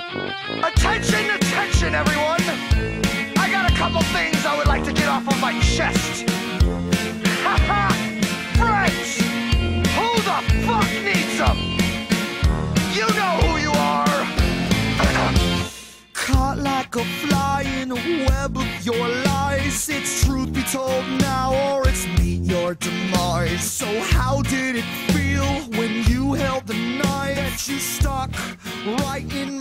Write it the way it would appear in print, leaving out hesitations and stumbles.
Attention, attention, everyone! I got a couple things I would like to get off of my chest. Haha! Friends! Who the fuck needs them? You know who you are! Caught like a fly in a web of your lies. It's truth be told now, or it's meet your demise. So how did it feel when you held the knife that you stuck right in